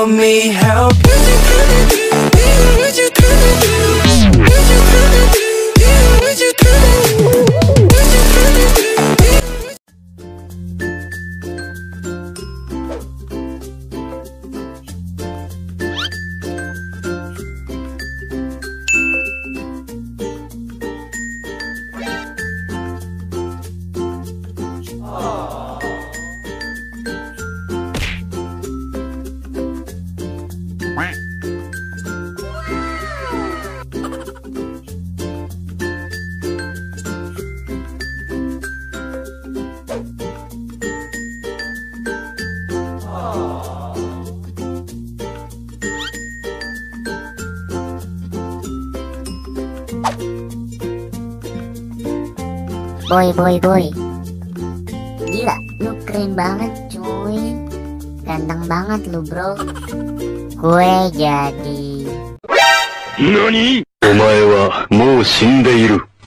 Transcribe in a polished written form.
help me help. Boy, gila, lu keren banget cuy, ganteng banget lu bro. Gue jadi NANI?お前はもう死んでいる。